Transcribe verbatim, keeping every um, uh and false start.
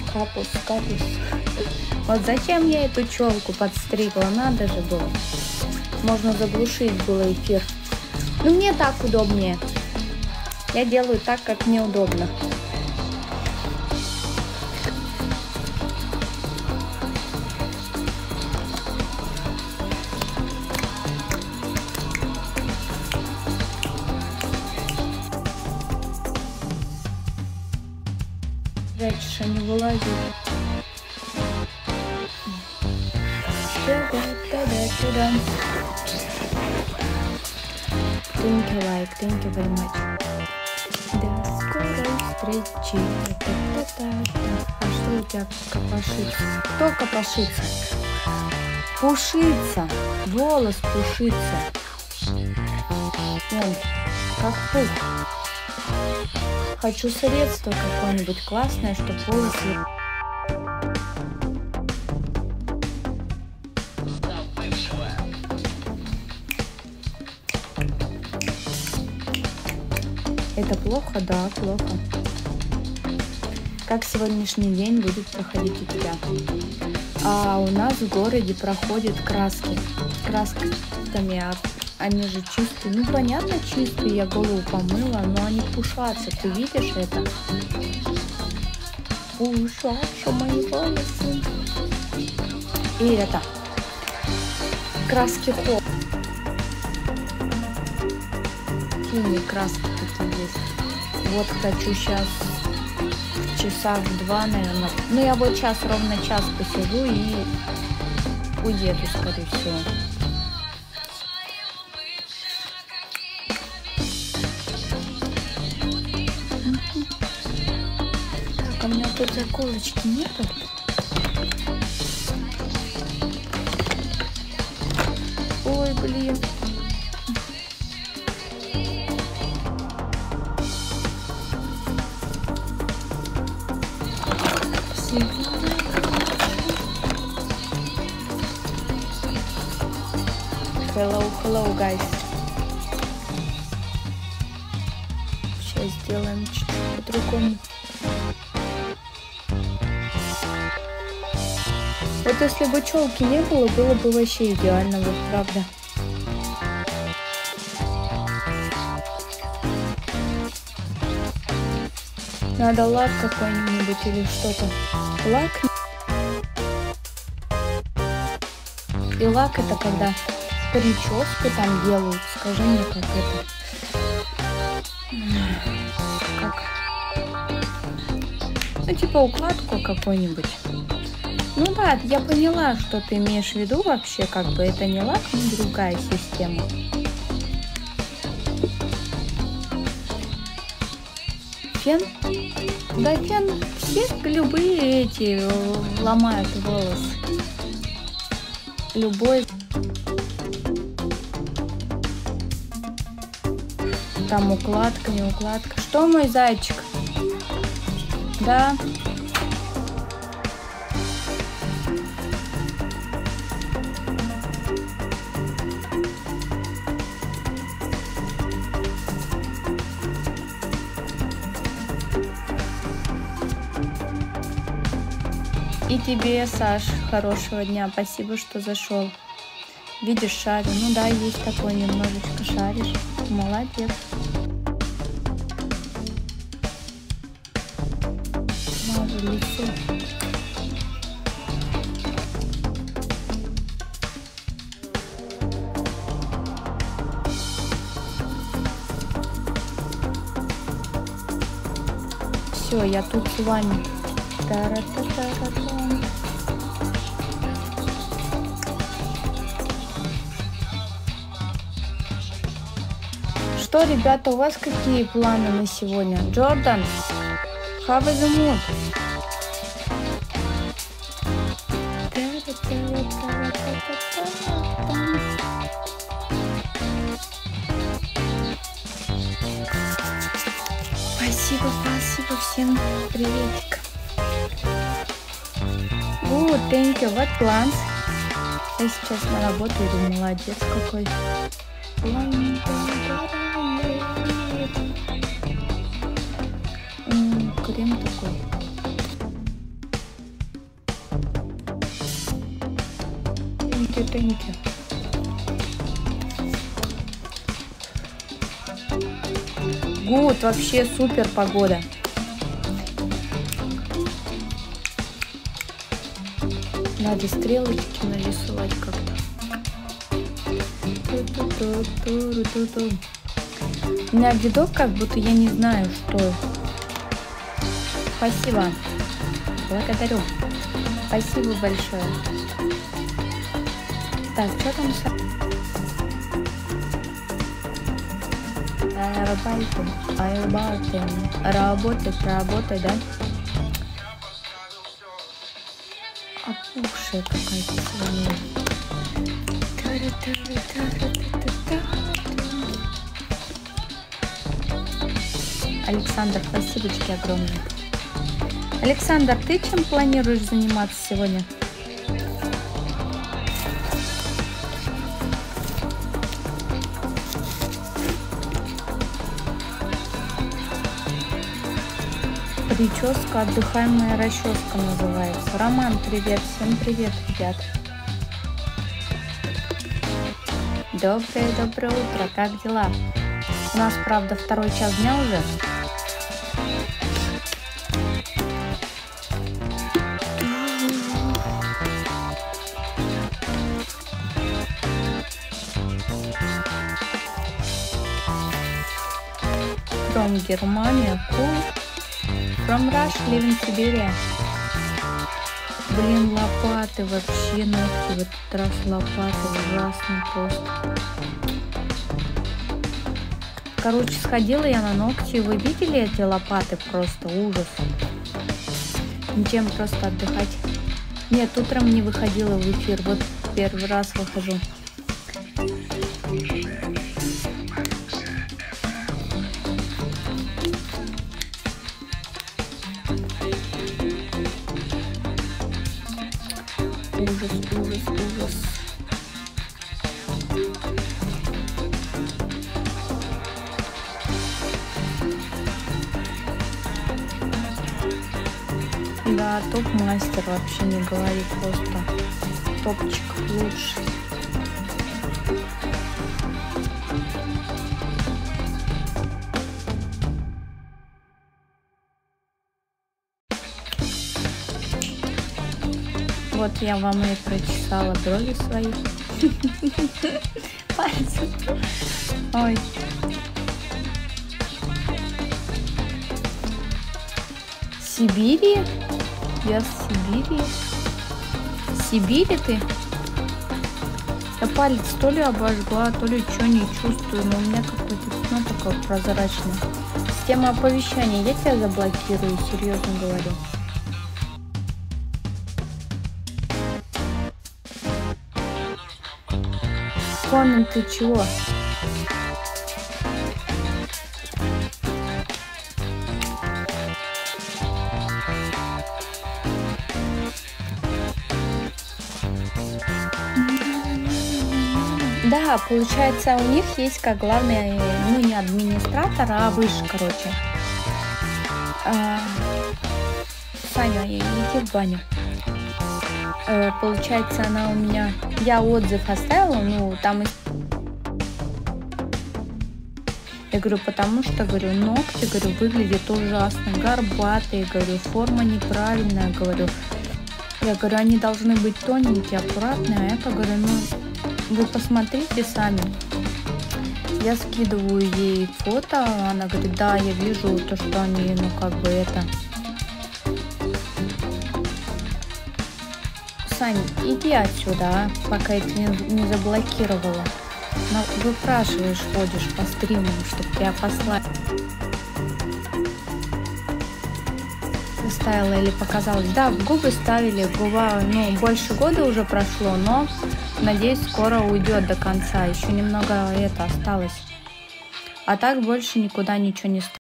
Капус, капус. Вот зачем я эту челку подстригла? Надо же было. Можно заглушить было эфир. Но мне так удобнее. Я делаю так, как мне удобно. Раньше не вылазит. Thank you, like, thank you very much. До скорой встречи. А что у тебя копошится? Кто копошится? Пушится. Волос пушится. Вон, как пух. Хочу средство какое-нибудь классное, чтобы волосы... Это плохо? Да, плохо. Как сегодняшний день будет проходить у тебя? А у нас в городе проходят краски. Красками, а они же чистые. Ну, понятно, чистые. Я голову помыла, но они пушатся. Ты видишь это? Пушатся мои волосы. И это. Краски хоп. Какие краски такие есть? Вот хочу сейчас в часах два, наверное. Ну, я вот час, ровно час посижу и уеду, скорее всего. Так, у меня тут заколочки нету. Ой, блин. Hello, hello, guys. Сейчас сделаем чуть-чуть по-другому. Вот если бы челки не было, было бы вообще идеально, вот правда. Надо лак какой-нибудь или что-то. Лак. И лак это когда прическу там делают. Скажи мне, как это. Как? Ну, типа укладку какой-нибудь. Ну да, я поняла, что ты имеешь в виду вообще. Как бы это не лак, но другая система. Фен? Да, фен. Все любые эти ломают волосы. Любой. Там укладка, не укладка. Что, мой зайчик? Да. И тебе, Саш, хорошего дня. Спасибо, что зашел. Видишь, шарю. Ну да, есть такой, немножечко шаришь. Молодец. Мажу лицо. Все, я тут с вами. Та-ра-та-та-та-та. Что, ребята, у вас какие планы на сегодня? Джордан, how is the mood? Спасибо, спасибо всем. Приветик. Good, thank you. What plans? Я сейчас на работе иду. Молодец какой. Крем такой. Thank you. Гуд, вообще супер погода. Надо стрелочки нарисовать как-то. У меня видок, как будто я не знаю, что. Спасибо. Благодарю. Спасибо большое. Так, что там с... Работаем, работаем. Работать, работать, да? Опухшая какая-то сегодня. Александр, спасибочки огромное. Александр, ты чем планируешь заниматься сегодня? Прическа, отдыхаемая расческа называется. Роман, привет, всем привет, ребят. Доброе-доброе утро, как дела? У нас, правда, второй час дня уже. From Германия, cool. From Russia, live in Siberia. Блин, лопаты вообще ногти. В этот раз лопаты ужасно просто. Короче, сходила я на ногти. Вы видели эти лопаты? Просто ужас. Ничем просто отдыхать. Нет, утром не выходила в эфир. Вот первый раз выхожу. Ужас, ужас, ужас. Да, топ-мастер, вообще не говори, просто топчик лучший. Вот я вам и прочесала брови свои. Пальцы. Ой. Сибири? Я с Сибири. Сибири ты? Я палец то ли обожгла, то ли что не чувствую, но у меня какое-то пятно такое прозрачное. Система оповещания. Я тебя заблокирую, серьезно говорю. Конан, ты чего? Да, получается, у них есть как главный, ну не администратор, а выше, короче. А, Саня, иди в баню. А, получается, она у меня... Я отзыв оставила, ну там... Я говорю, потому что, говорю, ногти, говорю, выглядят ужасно, горбатые, говорю, форма неправильная, говорю. Я говорю, они должны быть тоненькие, аккуратные, а это, говорю, ну... Вы посмотрите сами. Я скидываю ей фото, она говорит, да, я вижу то, что они, ну как бы это. Сань, иди отсюда, а, пока я тебя не заблокировала. Но выпрашиваешь, ходишь по стримам, чтобы тебя послать. Ставила или показалось. Да, в губы ставили, губа, ну, больше года уже прошло, но надеюсь, скоро уйдет до конца. Еще немного это осталось. А так больше никуда ничего не ставила.